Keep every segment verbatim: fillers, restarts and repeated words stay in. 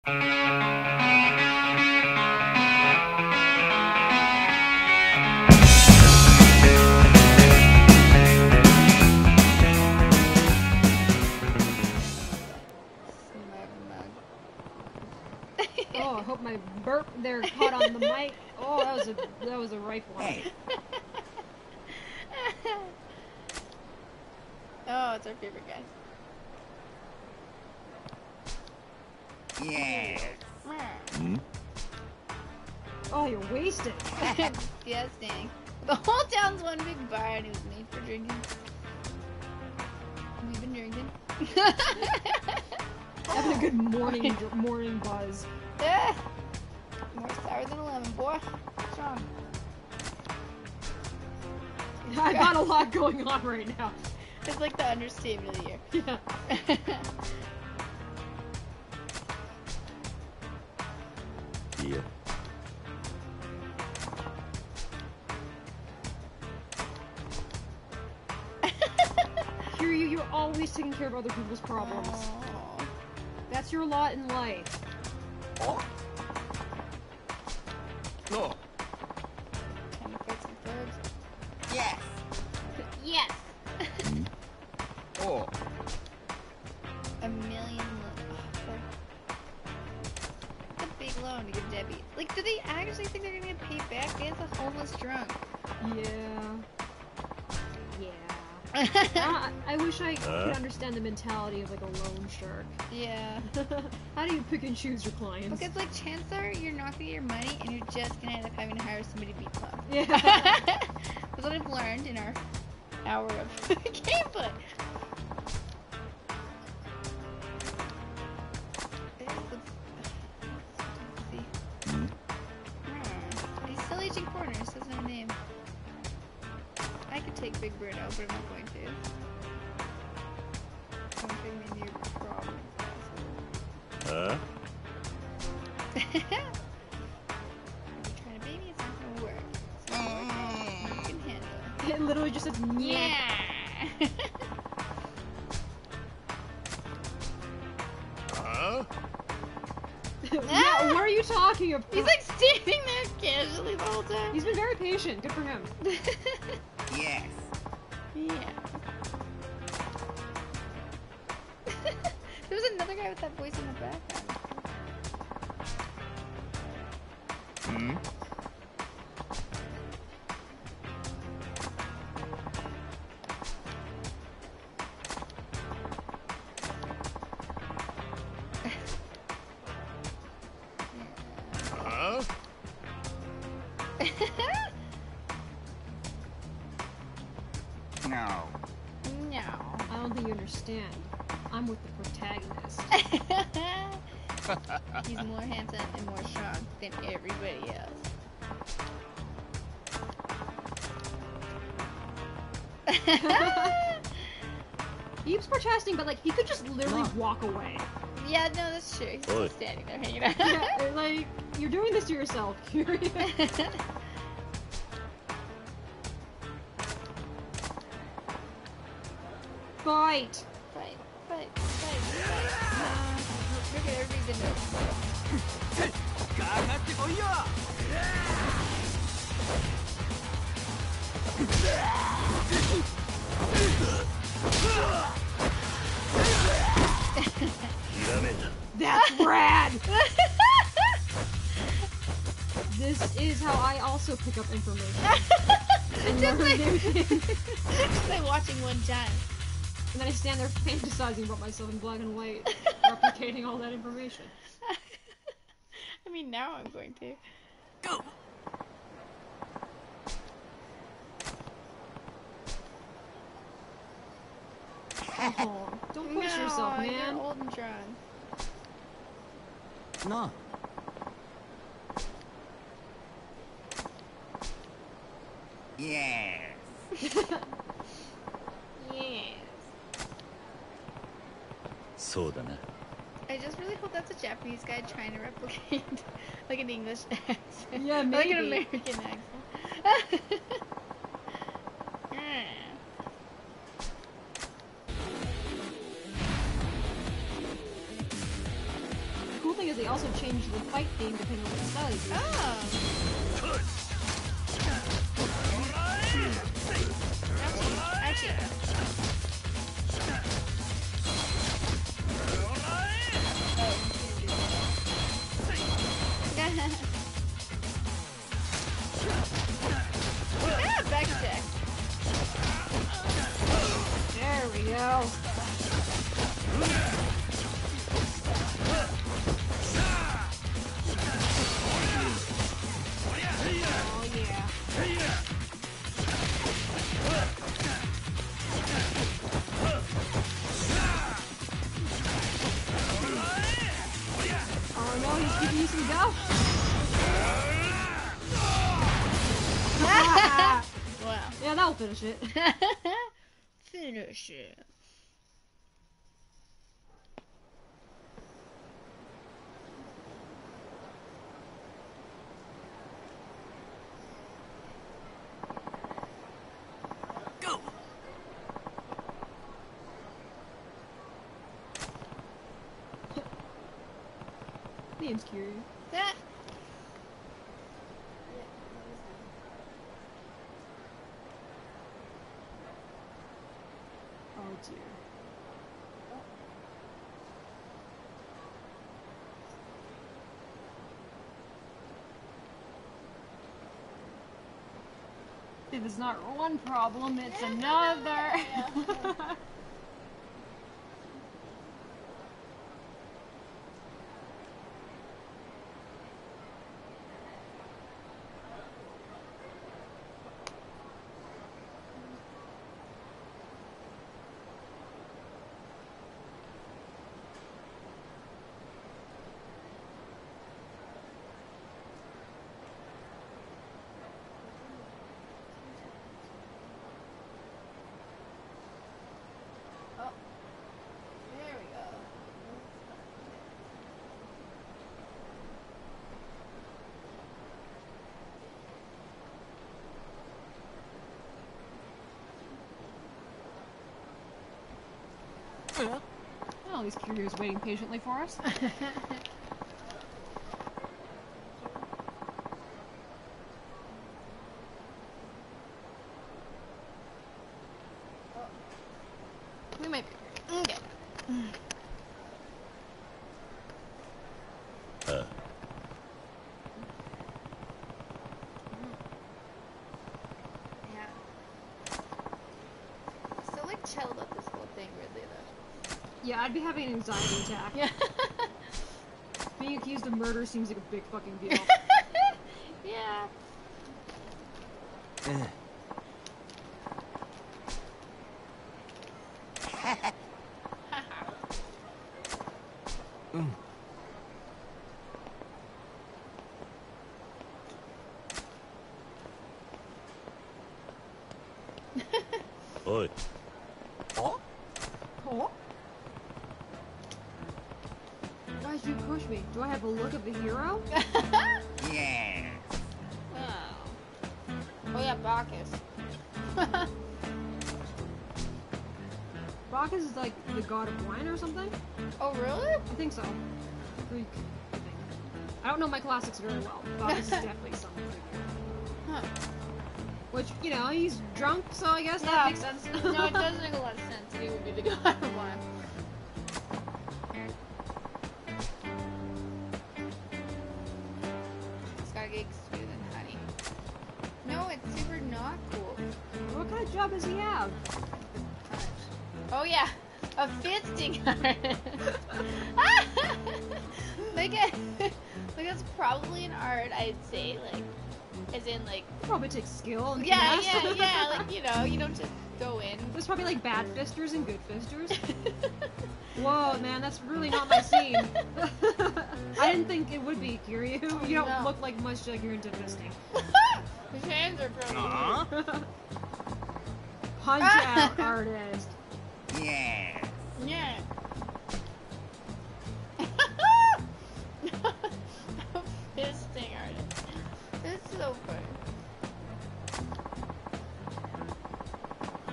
Oh, I hope my burp there caught on the mic. Oh, that was a that was a ripe one. Hey. Oh, it's our favorite guy. Yes. Hmm? Oh, you're wasted. Disgusting. The whole town's one big bar and it was made for drinking. We've been drinking. Having a good morning morning buzz. Yeah. More sour than a lemon, boy. Strong. I got a lot going on right now. It's like the understatement of the year. Yeah. Yeah. Kiryu, you're always taking care of other people's problems. Oh. That's your lot in life. No. Time to fight some thugs. Yes. Yes. Oh. A million loans. It's a big loan to give Debbie. Like, do they actually think they're gonna get paid back? It's a homeless drunk. Yeah. Yeah. I, I wish I Huh? could understand the mentality of like a loan shark. Yeah. How do you pick and choose your clients? Because, like, chances are you're not gonna get your money and you're just gonna end up having to hire somebody to beat them up. Yeah. That's what I've learned in our hour of gameplay. Hmm? Hmm. He's still aging corners, doesn't have a name. I could take Big Bird out, but I'm not going to. I'm thinking maybe your problem is Huh? trying to baby, it's not gonna work. It's not gonna work. You can handle it. It literally just says yeah. Yeah! Huh? Yeah, what are you talking about? He's like standing there casually the whole time. He's been very patient. Good for him. Yes. Yeah. There was another guy with that voice in the background. Hmm? Huh? No. No. I don't think you understand. I'm with the protagonist. He's more handsome and more strong than everybody else. He keeps protesting, but like he could just literally Look. walk away. Yeah, no, that's true. He's Oi. just standing there hanging out. Yeah, like you're doing this to yourself, Kiryu. Fight. Fight, fight, fight, fight. Look at everybody's in there. That's rad. This is how I also pick up information and Just learn like, new things. just like watching one giant. And then I stand there fantasizing about myself in black and white, replicating all that information. I mean, now I'm going to. Oh, don't push no, yourself, man. You're old and drawn. No. Yes. Yes. そうだな。 I just really hope that's a Japanese guy trying to replicate like an English accent. Yeah, Or like an maybe. American accent. Mm. The cool thing is weird, they also changed the fight theme depending on what style you use. Oh. Actually, actually. Yeah, back check. There we go. Oh yeah. Oh no, he's giving you some go. Wow. Yeah, that'll finish it. Finish it. Go! Name's Kiryu. Ah. Oh dear. If it's not one problem, it's another. There we go. Well, at least Kiryu's waiting patiently for us. We might be okay. Uh, Yeah. Still like chill about this whole thing, really though. Yeah, I'd be having an anxiety attack. Yeah. Being accused of murder seems like a big fucking deal. Yeah. Uh. Mm. Oi. Oh? Oh? Why'd you push me? Do I have a look of the hero? Yeah. Oh. Oh yeah, Bacchus. Bacchus is like the god of wine or something? Oh really? I think so. Greek, I think. I don't know my classics very well. Bacchus is definitely something Greek. Huh. Which, you know, he's drunk, so I guess Yeah. that makes sense. No, it does make a lot of sense that he would be the god of wine. Skygate's sweeter than honey. No, it's super not cool. What kind of job does he have? Oh yeah, a fisting artist. like, a, like that's probably an art, I'd say, like, as in like. Probably takes skill and Yeah, finesse. yeah, yeah. Like you know, you don't just go in. There's probably like bad fisters and good fisters. Whoa, man, that's really not my scene. I didn't think it would be, Kiryu. You don't No. look like much like you're into fisting. His hands are pretty. Aw. Punch out artist. Yeah. Yeah. Fisting artist. It's so funny.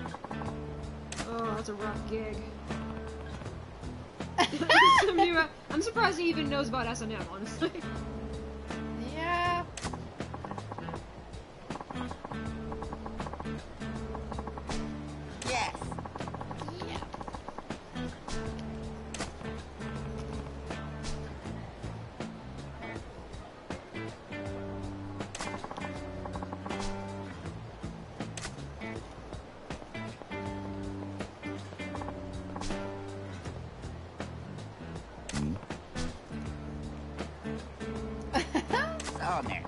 Oh, that's a rough gig. Some new, I'm surprised he even knows about S and M, honestly. Yeah. Yes. Yeah. Hmm? So there.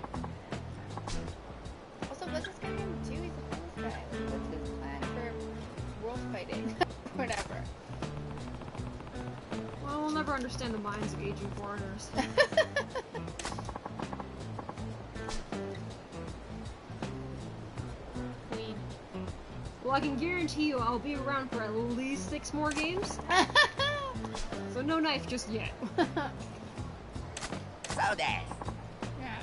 Also, what's this guy gonna do? He's a homeless guy. Like, what's his plan for world fighting? Whatever. Well, we'll never understand the minds of aging foreigners. Queen. Well, I can guarantee you I'll be around for at least six more games, so no knife just yet. So there. Yeah.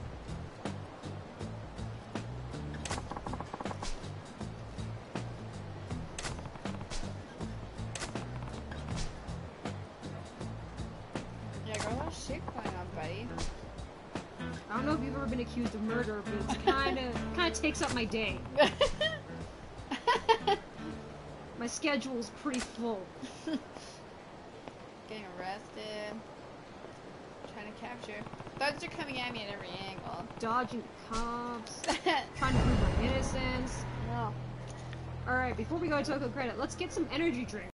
Yeah, got a lot of shit going on, buddy. I don't know if you've ever been accused of murder, but it's kind of kind of takes up my day. My schedule's pretty full. Getting arrested. Trying to capture. Thugs are coming at me at every angle. Dodging cops, trying to prove my innocence. No. Alright, before we go to Toko Credit, let's get some energy drinks.